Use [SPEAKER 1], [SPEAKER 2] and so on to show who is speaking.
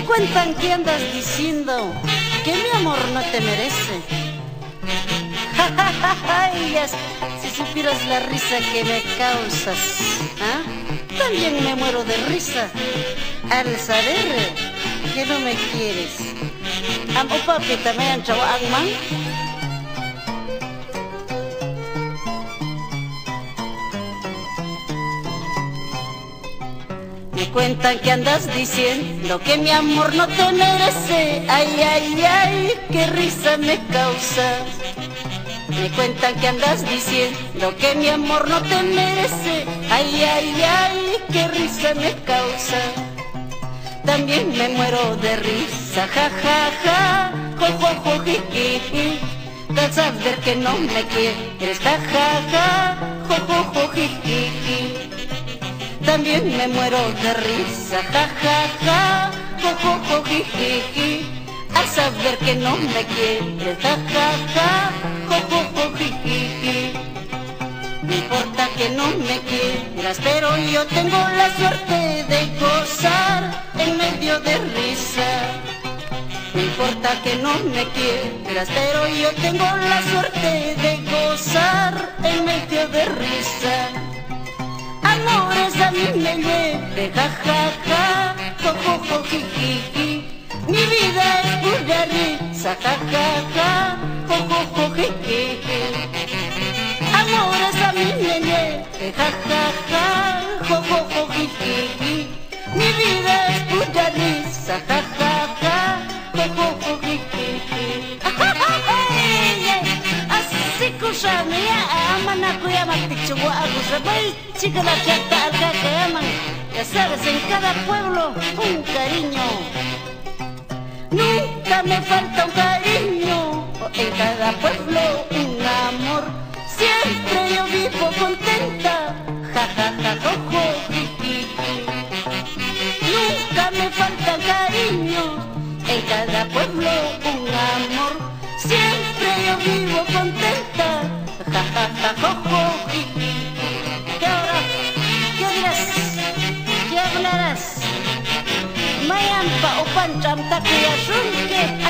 [SPEAKER 1] cuentan que andas diciendo que mi amor no te merece. Ay, si supieras la risa que me causas, ¿ah? También me muero de risa al saber que no me quieres. Amo papi también chawaan man. Me cuentan que andas diciendo que mi amor no te merece. Ay, ay, ay, qué risa me causas. Me cuentan que andas diciendo que mi amor no te merece. Ay, ay, ay, qué risa me causa. También me muero de risa, ja, ja, ja, jo, jo, jo, ji, ji, ji. Al saber que no me quieres, ja, ja, ja, jo, jo, jo, ji, ji, ji. También me muero de risa, ja, ja, ja, jo, jo, jo, ji, ji, ji. Al saber que no me quieres, ja, ja, ja, jo, jo, jo, ji, ji, ji. No importa que no me quieras, pero yo tengo la suerte de gozar en medio de risa. No importa que no me quieras, pero yo tengo la suerte de gozar en medio de risa. Amores a mí me lleve, ja, ja, ja, jo, jo, jo, ji, ji, ji. Mi vida es pura risa, ja, ja, ja, jo, jo, jo, ji, ji, ji. Amores a mí me lleve, ja, ja, ja, jo, jo, jo, ji, ji, ji. Mi vida es pura risa, ja, ja, ja, jo, jo, jo, ji, ji, ji. Así kusha me aman ako yaman tichugua akusha bay chica la chata alca que aman. Ya sabes, en cada pueblo un cariño. Nunca me falta un cariño, en cada pueblo un amor. Siempre yo vivo contenta, ja, ja, ja, jo, jo, ji, ji, ji. Nunca me falta cariño, en cada pueblo un amor. Siempre yo vivo contenta, ja, ja, ja, jo, jo, ji, ji, ji. ¿Qué ahora? ¿Qué dirás? ¿Qué hablarás? Mayampa o pancham takuya shunke.